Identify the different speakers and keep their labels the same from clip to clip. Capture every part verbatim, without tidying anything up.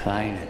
Speaker 1: Finally.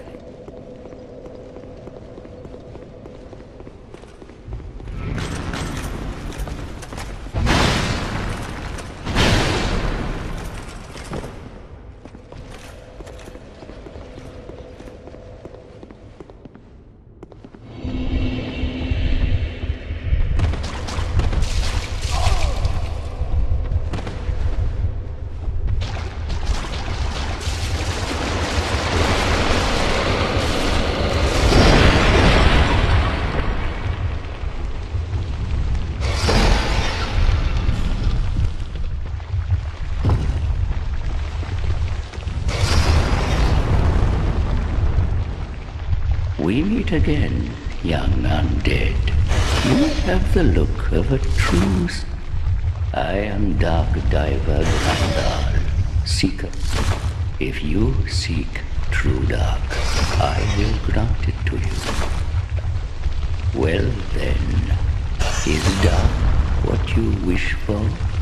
Speaker 1: We meet again, young undead. You have the look of a true... I am Dark Diver Gandal, Seeker. If you seek true dark, I will grant it to you. Well then, is dark what you wish for?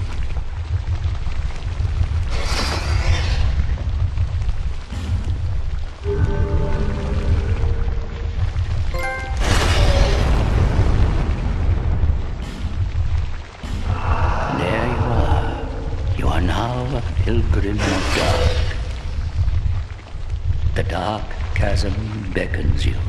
Speaker 1: Pilgrim of dark. The dark chasm beckons you.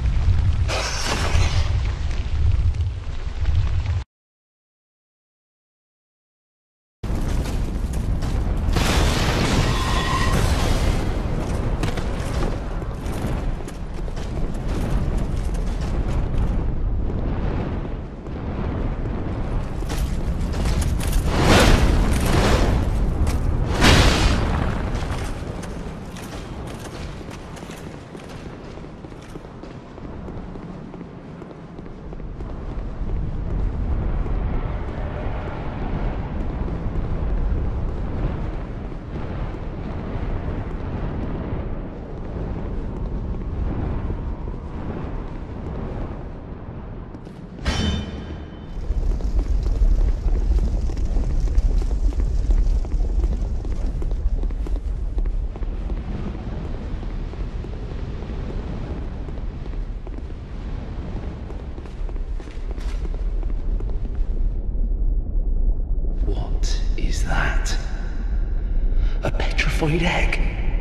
Speaker 1: Egg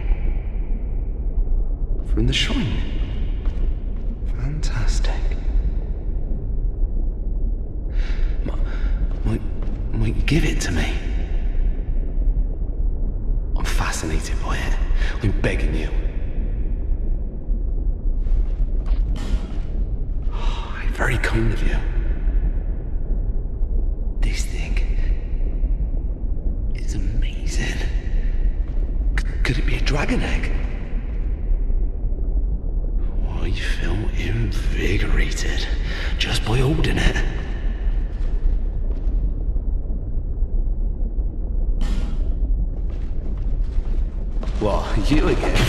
Speaker 1: from the shrine. Fantastic. Might, might, might you give it to me? I'm fascinated by it. I'm begging you. Oh, very kind of you. This thing is amazing. Could it be a dragon egg? Oh, I feel invigorated just by holding it. What, you again?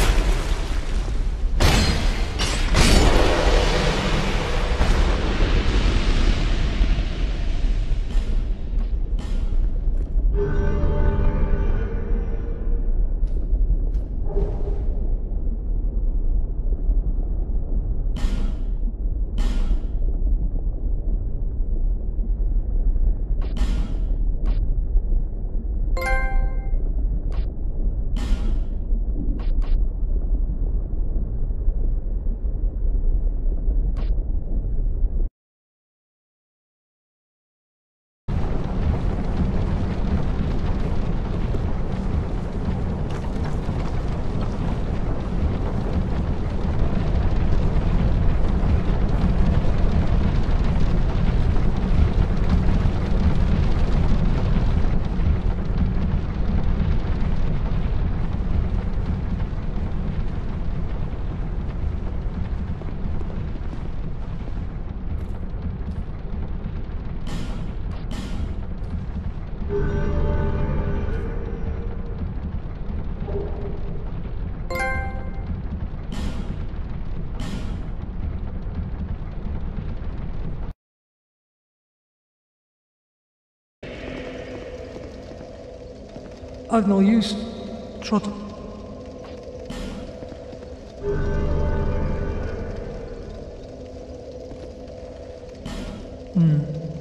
Speaker 2: I've no use, Trot. Hmm.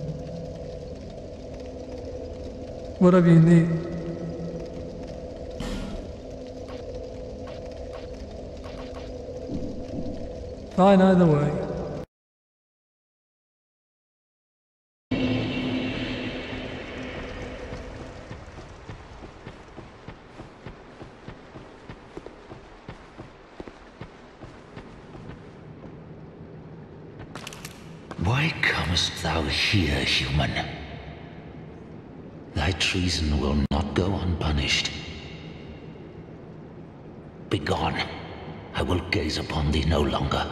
Speaker 2: Whatever you need. Fine either way.
Speaker 1: Why comest thou here, human? Thy treason will not go unpunished. Begone. I will gaze upon thee no longer.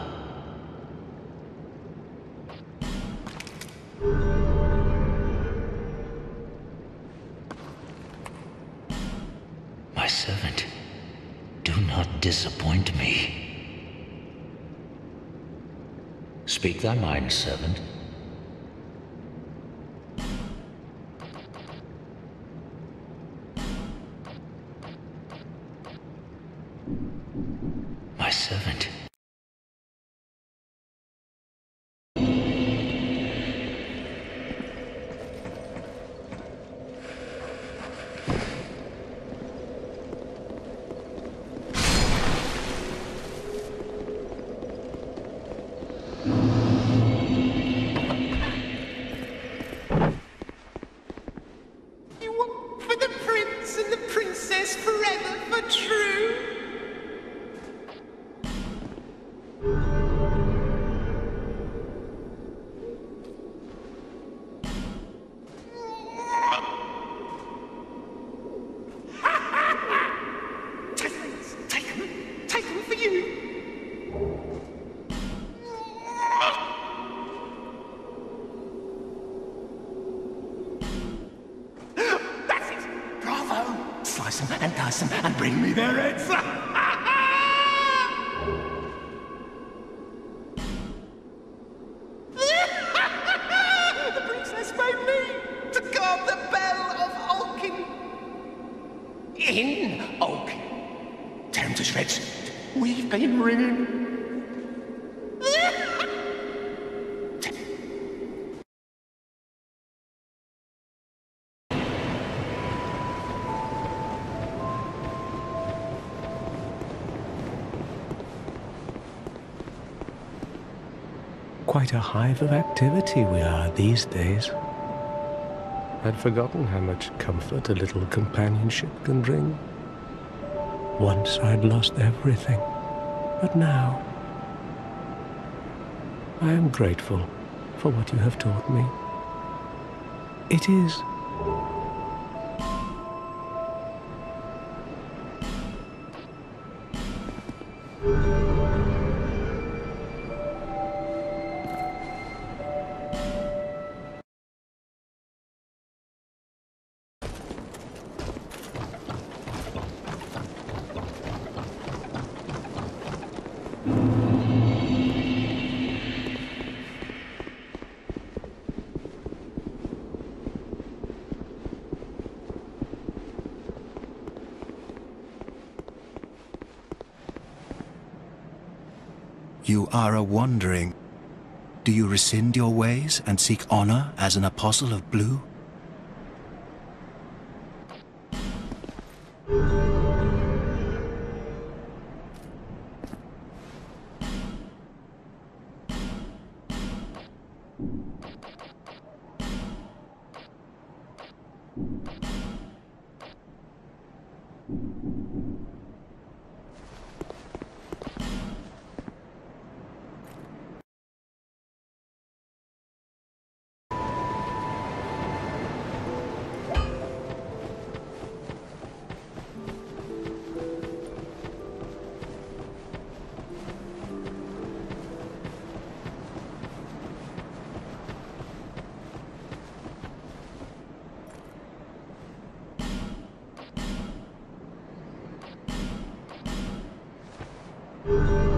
Speaker 1: My servant, do not disappoint me. Speak thy mind, servant. My servant.
Speaker 3: Slice them and dice them and bring me their heads. The princess made me to guard the bell of Olkin. In Olkin. Tear him to shreds. We've been ringing.
Speaker 4: Quite a hive of activity we are these days. I'd forgotten how much comfort a little companionship can bring. Once I'd lost everything, but now I am grateful for what you have taught me. It is
Speaker 5: You are a wandering. Do you rescind your ways and seek honor as an apostle of blue?
Speaker 4: you